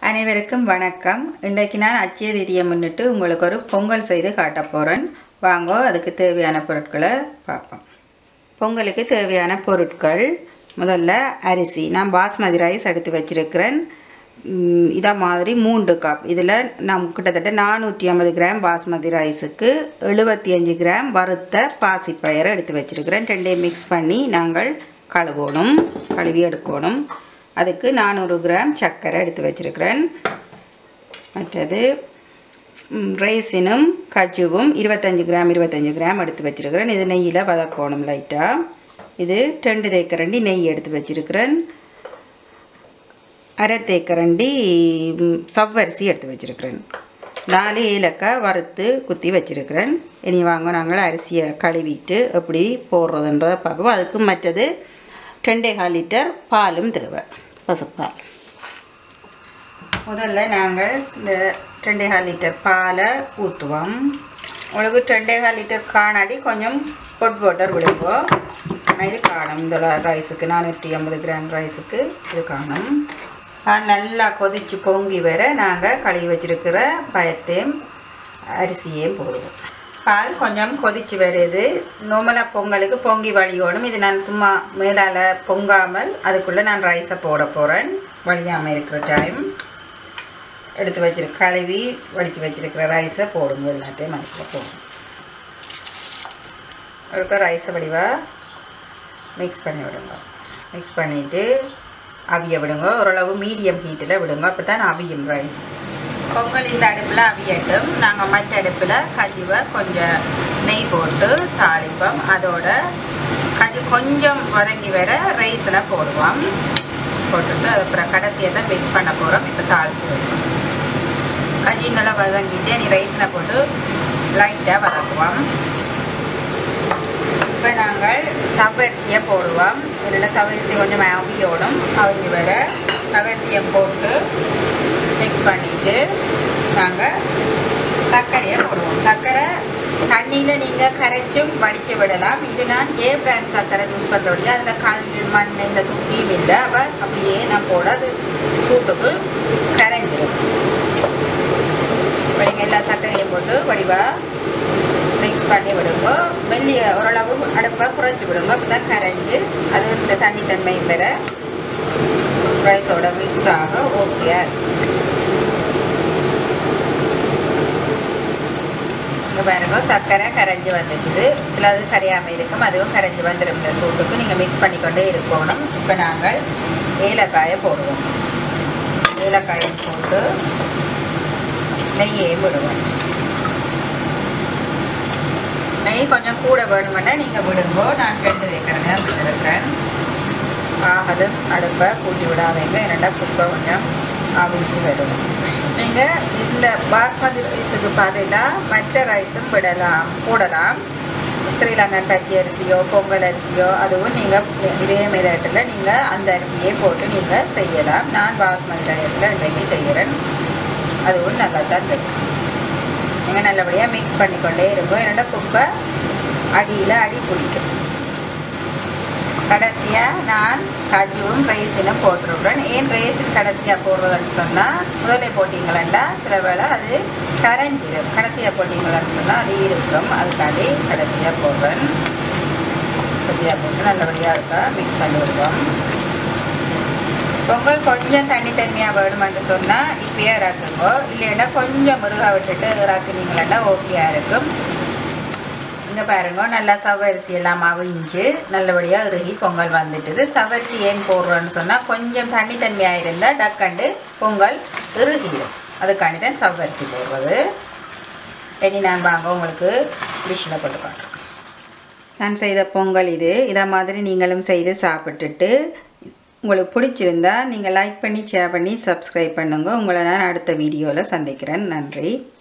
அனைவருக்கும் வணக்கம். இன்றைக்கு நான் அட்சய தீதியை முன்னிட்டு உங்களுக்கு ஒரு பொங்கல் செய்து காட்ட போகிறேன். வாங்க அதுக்கு தேவையான பொருட்களை பார்ப்போம். பொங்கலுக்கு தேவையான பொருட்கள், முதல்ல அரிசி. நான் பாஸ்மதி ரைஸ் எடுத்து வச்சிருக்கிறேன். இதை மாதிரி 3 கப். இதில் நான் கிட்டத்தட்ட 450 கிராம் பாஸ்மதி ரைஸுக்கு 75 கிராம் வறுத்த பாசிப்பயிரை எடுத்து வச்சிருக்கிறேன். ரெண்டையும் மிக்ஸ் பண்ணி நாங்கள் கழுவி எடுக்கணும். அதுக்கு 400 கிராம் சர்க்கரை எடுத்து வச்சிருக்கிறேன். மற்றது ரைஸினும் கஜுவும் 25 கிராம் எடுத்து வச்சிருக்கிறேன். இது நெய்யில் வதக்கணும் லைட்டாக. இது 2 தேக்கரண்டி நெய் எடுத்து வச்சிருக்கிறேன். அரை தேக்கரண்டி சவ்வரிசி எடுத்து வச்சிருக்கிறேன். 4 ஏலக்காய் வறுத்து குத்தி வச்சிருக்கிறேன். இனி வாங்க நாங்கள் அரிசியை கழுவிட்டு எப்படி போடுறதுன்றதை பார்ப்போம். அதுக்கு மற்றது 2.25 லிட்டர் பாலும் தேவை, பசுப்பால். முதல்ல நாங்கள் இந்த 2.25 லிட்டர் பாலை ஊற்றுவோம். உங்களுக்கு 2.25 லிட்டர் காணாடி கொஞ்சம் பொட் வாட்டர் விடுவோம். ஆனால் இது காணும். இந்த ரைஸுக்கு 450 கிராம் ரைஸுக்கு இது காணும். நல்லா கொதித்து பொங்கி வர நாங்கள் கழுவி வச்சிருக்கிற பயத்தையும் அரிசியையும் போடுவோம். பால் கொஞ்சம் கொதிச்சு வருது. நார்மலாக பொங்கலுக்கு பொங்கி வழியோடும். இது நான் சும்மா மேலால் பொங்காமல் அதுக்குள்ளே நான் ரைஸை போட போகிறேன். வழியாமல் இருக்கிற டைம் எடுத்து கழுவி வடித்து வச்சிருக்கிற ரைஸை போடுங்க. எல்லாத்தையும் அதுக்குள்ளே போடும். அதுக்கு ரைஸை வடிவாக மிக்ஸ் பண்ணி விடுங்க. மிக்ஸ் பண்ணிவிட்டு அவிய விடுங்க. ஓரளவு மீடியம் ஹீட்டில் விடுங்க. அப்போ தான் அவியும் ரைஸ். பொங்கல் இந்த அடுப்பில் அவியட்டும். நாங்கள் மற்ற அடுப்பில் கஜுவை கொஞ்சம் நெய் போட்டு தாளிப்போம். அதோட கஜு கொஞ்சம் வதங்கி வர ரைஸில் போடுவோம். போட்டுட்டு அதுக்கப்புறம் கடைசியை தான் மிக்ஸ் பண்ண போகிறோம். இப்போ தாளித்து வைப்போம். கஜு நல்லா வதங்கிட்டு நீ ரைஸில் போட்டு லைட்டாக வதக்குவோம். இப்போ நாங்கள் சவ்வரிசியை போடுவோம். இதில் சவ்வரிசி கொஞ்சம் அவியோடும். அவிஞ்சு வர சவ்வரிசியை போட்டு மிக்ஸ் பண்ணிவிட்டு நாங்கள் சர்க்கரையை போடுவோம். சர்க்கரை தண்ணியில் நீங்கள் கரைச்சும் வடித்து விடலாம். இது நான் ஏ பிராண்ட் சர்க்கரை யூஸ் பண்ணுறோடைய அதில் கல் மண் இந்த தூசியும் இல்லை. அப்போ அப்படியே நான் போட அது சூட்டுக்கு கரைஞ்சிடும். இப்போ நீங்கள் எல்லா சர்க்கரையும் போட்டு வடிவாக மிக்ஸ் பண்ணி விடுங்க. மெல்லிய ஓரளவு அடுப்பை குறைச்சி விடுங்க. அப்போ தான் கரைஞ்சி அது இந்த தண்ணி தன்மை பெற ரைஸோட மிக்ஸ் ஆக ஓகே. இங்கே பாருங்க சர்க்கரை கரைஞ்சி வந்துடுது. சிலது கரையாமல் இருக்கும். அதுவும் கரைஞ்சி வந்துடும். இந்த சூட்டுக்கு நீங்கள் மிக்ஸ் பண்ணிக்கொண்டே இருக்கணும். இப்போ நாங்கள் ஏலக்காயை போடுவோம். ஏலக்காயை போட்டு நெய்யை விடுவோம். நெய் கொஞ்சம் கூட வேணுமென்னா நீங்கள் விடுங்க. நான் 2 தேக்கரண்டி தான் விட்டுருக்கிறேன். ஆகலும் அடுப்பை கூட்டி விடாதீங்க. என்னென்னா குப்பை கொஞ்சம் அவிஞ்சு வரும். நீங்கள் இந்த பாஸ்மதி ரைஸுக்கு பதிலாக மற்ற ரைஸும் போடலாம். ஸ்ரீலங்கன் பச்சை அரிசியோ பொங்கல் அரிசியோ அதுவும் நீங்கள் இதே மெதட்டில் நீங்கள் அந்த அரிசியை போட்டு நீங்கள் செய்யலாம். நான் பாஸ்மதி ரைஸில் இன்றைக்கி செய்கிறேன். அதுவும் நல்லா தான் இருக்கும். நீங்கள் நல்லபடியாக மிக்ஸ் பண்ணிக்கொண்டே இருக்கும். என்னென்னா குப்பை அடியில் அடி பிடிக்கும். கடைசியாக நான் கஜுவும் ரைஸினும் போட்டுருக்குறேன். ஏன் ரைஸின் கடைசியாக போடுறதுன்னு சொன்னால் முதலே போட்டிங்களா சில வேளை அது கரைஞ்சிடும். கடைசியாக போட்டிங்களான்னு சொன்னால் அது இருக்கும். அதுக்காண்டி கடைசியாக போடுறேன். கடைசியாக போட்டு நல்லபடியாக இருக்கா மிக்ஸ் பண்ணி விடுவோம். பொங்கல் கொஞ்சம் தண்ணியாக வேணுமென்று சொன்னால் இப்பயே இறக்குங்கோ. இல்லைன்னா கொஞ்சம் முருகா விட்டுட்டு இறக்குனீங்களா ஓகேயாக இருக்கும். இங்கே பாருங்க நல்லா சவ்வரிசி எல்லாம் அவிஞ்சு நல்லபடியாக இறுகி பொங்கல் வந்துட்டுது. சவ்வரிசி ஏன் போடுறோன்னு சொன்னால் கொஞ்சம் தண்ணியாக இருந்தால் டக்கண்டு பொங்கல் இறுகிடும். அதுக்காண்டி தான் சவ்வரிசி போடுறது. இனி நான் வாங்க உங்களுக்கு டிஷ்ஷில் போட்டு காட்டுறேன். நான் செய்த பொங்கல் இது. இதை மாதிரி நீங்களும் செய்து சாப்பிட்டுட்டு உங்களுக்கு பிடிச்சிருந்தா நீங்கள் லைக் பண்ணி ஷேர் பண்ணி சப்ஸ்கிரைப் பண்ணுங்க. உங்களை நான் அடுத்த வீடியோவில் சந்திக்கிறேன். நன்றி.